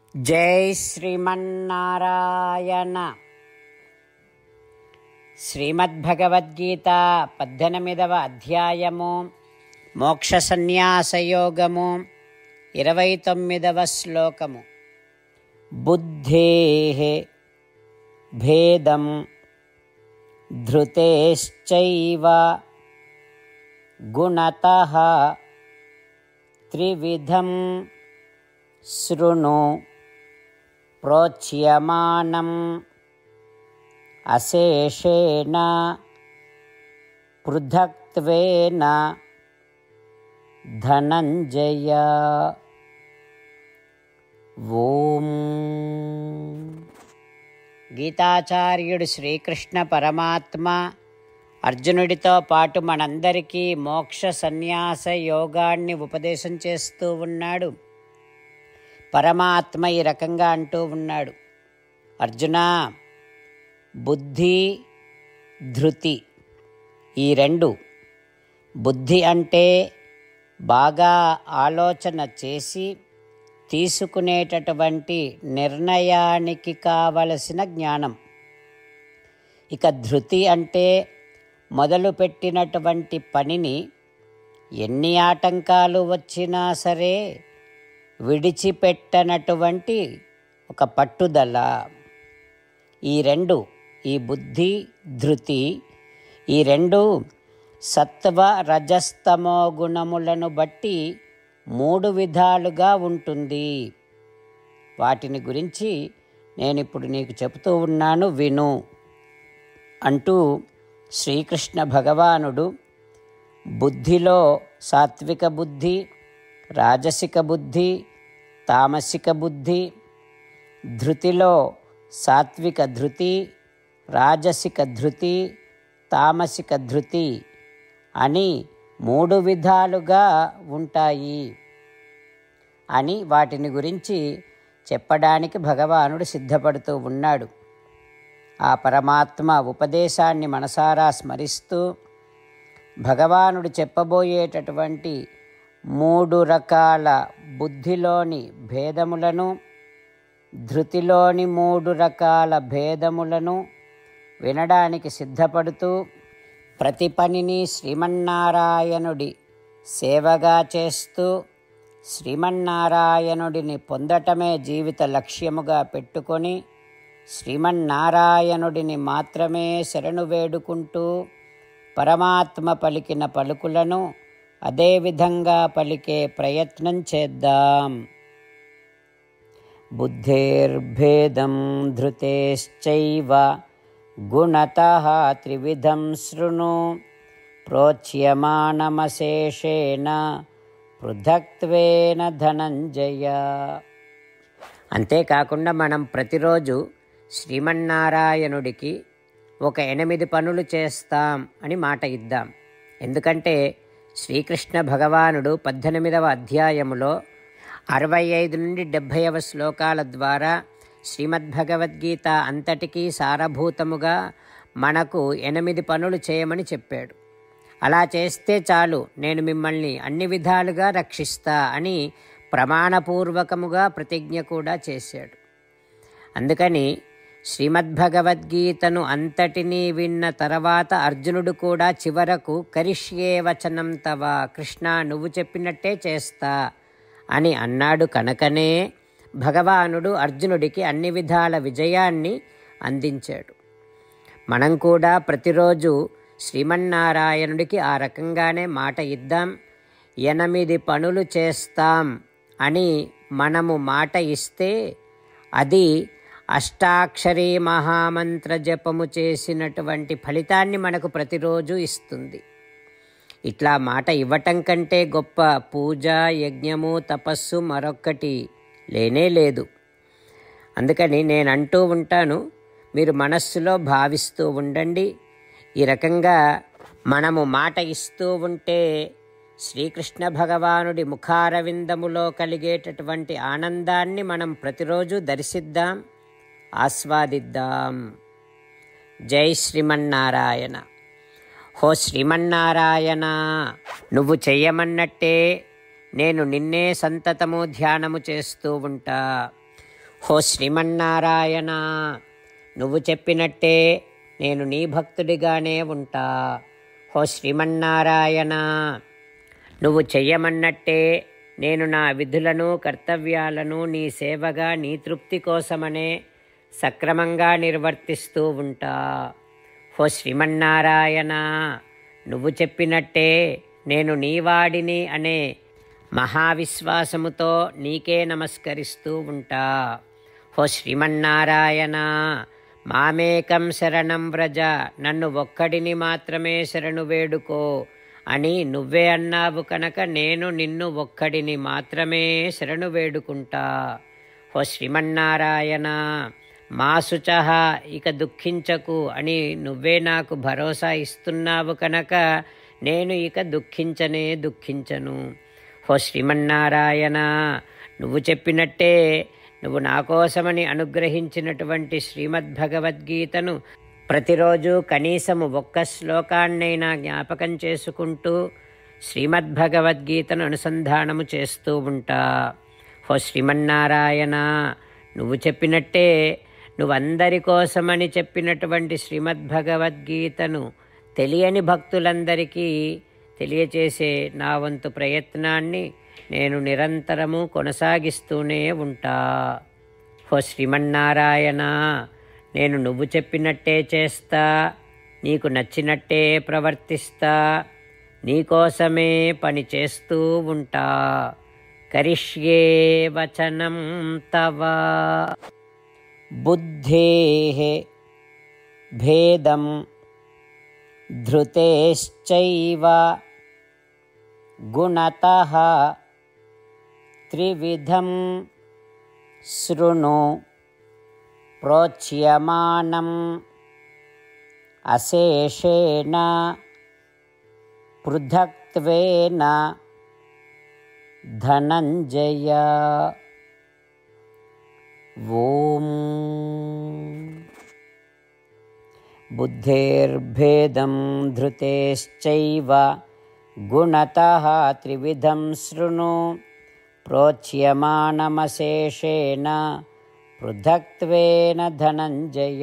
జై శ్రీమన్నారాయణ. శ్రీమద్భగవద్గీత 18వ అధ్యాయము మోక్ష సన్యాసయోగము 29వ శ్లోకము. బుద్ధేః భేదం ధృతేశ్చైవ గుణతః త్రివిధం శృణు ప్రోచ్యమానం అశేషేణ పృథక్త్వేన ధనంజయ. ఓం. గీతాచార్యుడు శ్రీకృష్ణ పరమాత్మ అర్జునుడితో పాటు మనందరికీ మోక్ష సన్యాస యోగాన్ని ఉపదేశం చేస్తూ ఉన్నాడు. పరమాత్మ ఈ రకంగా అంటూ ఉన్నాడు, అర్జునా, బుద్ధి ధృతి ఈ రెండు. బుద్ధి అంటే బాగా ఆలోచన చేసి తీసుకునేటటువంటి నిర్ణయానికి కావలసిన జ్ఞానం. ఇక ధృతి అంటే మొదలుపెట్టినటువంటి పనిని ఎన్ని ఆటంకాలు వచ్చినా సరే విడిచిపెట్టనటువంటి ఒక పట్టుదల. ఈ రెండు, ఈ బుద్ధి ధృతి, ఈ రెండు సత్వ రజస్తమో గుణములను బట్టి 3 విధాలుగా ఉంటుంది. వాటిని గురించి నేను ఇప్పుడు నీకు చెబుతూ ఉన్నాను, విను అంటూ శ్రీకృష్ణ భగవానుడు బుద్ధిలో సాత్విక బుద్ధి, రాజసిక బుద్ధి, తామసిక బుద్ధి, ధృతిలో సాత్విక ధృతి, రాజసిక ధృతి, తామసిక ధృతి అని 3 విధాలుగా ఉంటాయి అని వాటిని గురించి చెప్పడానికి భగవానుడు సిద్ధపడుతూ ఉన్నాడు. ఆ పరమాత్మ ఉపదేశాన్ని మనసారా స్మరిస్తూ భగవానుడు చెప్పబోయేటటువంటి 3 రకాల బుద్ధిలోని భేదములను, ధృతిలోని 3 రకాల భేదములను వినడానికి సిద్ధపడుతూ ప్రతి పనిని శ్రీమన్నారాయణుడి సేవగా చేస్తూ శ్రీమన్నారాయణుడిని పొందటమే జీవిత లక్ష్యముగా పెట్టుకొని శ్రీమన్నారాయణుడిని మాత్రమే శరణు వేడుకుంటూ పరమాత్మ పలికిన పలుకులను అదేవిధంగా పలికే ప్రయత్నం చేద్దాం. బుద్ధేర్భేదం ధృతేశ్చైవ గుణతః త్రివిధం శృణు ప్రోచ్యమానమశేషేణ పృథక్త్వేన ధనంజయ. అంతేకాకుండా మనం ప్రతిరోజు శ్రీమన్నారాయణుడికి ఒక 8 పనులు చేస్తాం అని మాట ఇద్దాం. ఎందుకంటే శ్రీకృష్ణ భగవానుడు 18వ అధ్యాయములో 65 నుండి 70వ శ్లోకాల ద్వారా శ్రీమద్భగవద్గీత అంతటికీ సారభూతముగా మనకు 8 పనులు చేయమని చెప్పాడు. అలా చేస్తే చాలు, నేను మిమ్మల్ని అన్ని విధాలుగా రక్షిస్తా అని ప్రమాణపూర్వకముగా ప్రతిజ్ఞ కూడా చేశాడు. అందుకని శ్రీమద్భగవద్గీతను అంతటినీ విన్న తర్వాత అర్జునుడు కూడా చివరకు కరిష్యే వచనం తవ, కృష్ణ నువ్వు చెప్పినట్టే చేస్తా అని అన్నాడు. కనుకనే భగవానుడు అర్జునుడికి అన్ని విధాల విజయాన్ని అందించాడు. మనం కూడా ప్రతిరోజు శ్రీమన్నారాయణుడికి ఆ రకంగానే మాట ఇద్దాం. 8 పనులు చేస్తాం అని మనము మాట ఇస్తే అది అష్టాక్షరీ మహామంత్ర జపము చేసినటువంటి ఫలితాన్ని మనకు ప్రతిరోజు ఇస్తుంది. ఇట్లా మాట ఇవ్వటం కంటే గొప్ప పూజ, యజ్ఞము, తపస్సు మరొక్కటి లేనే లేదు. అందుకని నేను అంటూ ఉంటాను, మీరు మనస్సులో భావిస్తూ ఉండండి. ఈ రకంగా మనము మాట ఇస్తూ ఉంటే శ్రీకృష్ణ భగవానుడి ముఖారవిందములో కలిగేటటువంటి ఆనందాన్ని మనం ప్రతిరోజు దర్శిద్దాం, ఆస్వాదిద్దాం. జై శ్రీమన్నారాయణ. హో శ్రీమన్నారాయణ, నువ్వు చెయ్యమన్నట్టే నేను నిన్నే సంతతము ధ్యానము చేస్తూ ఉంటా. ఓ శ్రీమన్నారాయణ, నువ్వు చెప్పినట్టే నేను నీ భక్తుడిగానే ఉంటా. ఓ శ్రీమన్నారాయణ, నువ్వు చెయ్యమన్నట్టే నేను నా విధులను కర్తవ్యాలను నీ సేవగా నీ తృప్తి కోసమనే సక్రమంగా నిర్వర్తిస్తూ ఉంటా. ఓ శ్రీమన్నారాయణ, నువ్వు చెప్పినట్టే నేను నీవాడిని అనే మహావిశ్వాసముతో నీకే నమస్కరిస్తూ ఉంటా. ఓ శ్రీమన్నారాయణ, మామేకం శరణం వ్రజ, నన్ను ఒక్కడిని మాత్రమే శరణు వేడుకో అని నువ్వే అన్నావు కనుక నేను నిన్ను ఒక్కడిని మాత్రమే శరణు వేడుకుంటా. ఓ శ్రీమన్నారాయణ, మా శుచః, ఇక దుఃఖించకు అని నువ్వే నాకు భరోసా ఇస్తున్నావు కనుక నేను ఇక దుఃఖించను. ఓ శ్రీమన్నారాయణ, నువ్వు చెప్పినట్టే నువ్వు నా కోసమని అనుగ్రహించినటువంటి శ్రీమద్భగవద్గీతను ప్రతిరోజు కనీసము ఒక్క శ్లోకాన్నైనా జ్ఞాపకం చేసుకుంటూ శ్రీమద్భగవద్గీతను అనుసంధానము చేస్తూ ఉంటా. ఓ శ్రీమన్నారాయణ, నువ్వు చెప్పినట్టే నువ్వందరి కోసమని చెప్పినటువంటి శ్రీమద్భగవద్గీతను తెలియని భక్తులందరికీ తెలియచేసే నా వంతు ప్రయత్నాన్ని నేను నిరంతరము కొనసాగిస్తూనే ఉంటా. ఓ శ్రీమన్నారాయణ, నేను నువ్వు చెప్పినట్టే చేస్తా, నీకు నచ్చినట్టే ప్రవర్తిస్తా, నీకోసమే పని చేస్తూ ఉంటా. కరిష్యే వచనం తవ. బుద్ధేః భేదం ధృతేశ్చైవ గుణతః త్రివిధం శృణు ప్రోచ్యమానం అశేషేణ పృథక్త్వేన ధనంజయ. ఓం బుద్ధేర్భేదం ధృతేశ్చైవ గుణతః త్రివిధం శృణు ప్రోచ్యమానమశేషేణ పృథక్త్వేన ధనంజయ.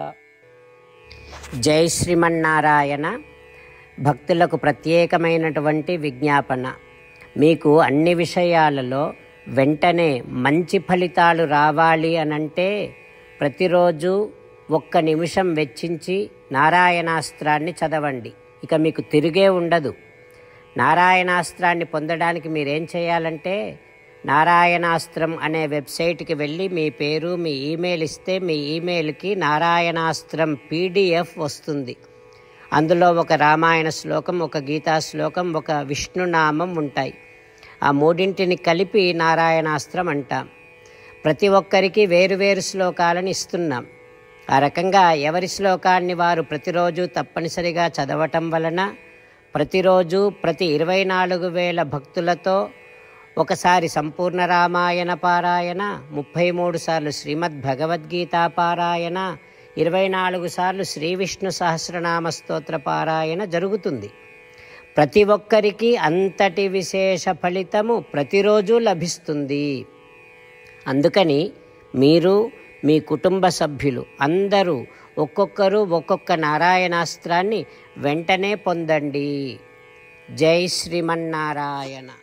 జై శ్రీమన్నారాయణ. భక్తులకు ప్రత్యేకమైనటువంటి విజ్ఞాపన. మీకు అన్ని విషయాలలో వెంటనే మంచి ఫలితాలు రావాలి అనంటే ప్రతిరోజు 1 నిమిషం వెచ్చించి నారాయణాస్త్రాన్ని చదవండి. ఇక మీకు తిరిగే ఉండదు. నారాయణాస్త్రాన్ని పొందడానికి మీరేం చేయాలంటే నారాయణాస్త్రం అనే వెబ్సైట్కి వెళ్ళి మీ పేరు మీ ఈమెయిల్ ఇస్తే మీ ఈమెయిల్కి నారాయణాస్త్రం PDF వస్తుంది. అందులో ఒక రామాయణ శ్లోకం, ఒక గీతా శ్లోకం, ఒక విష్ణునామం ఉంటాయి. ఆ మూడింటిని కలిపి నారాయణాస్త్రం అంటాం. ప్రతి ఒక్కరికి వేరువేరు శ్లోకాలను ఇస్తున్నాం. ఆ రకంగా ఎవరి శ్లోకాన్ని వారు ప్రతిరోజు తప్పనిసరిగా చదవటం వలన ప్రతిరోజు ప్రతి 24,000 భక్తులతో ఒకసారి సంపూర్ణ రామాయణ పారాయణ, 33 సార్లు శ్రీమద్భగవద్గీత పారాయణ, 24 సార్లు శ్రీ విష్ణు సహస్రనామ స్తోత్ర పారాయణ జరుగుతుంది. ప్రతి ఒక్కరికి అంతటి విశేష ఫలితము ప్రతిరోజు లభిస్తుంది. అందుకని మీరు మీ కుటుంబ సభ్యులు అందరూ ఒక్కొక్కరు ఒక్కొక్క నారాయణాస్త్రాన్ని వెంటనే పొందండి. జై శ్రీమన్నారాయణ.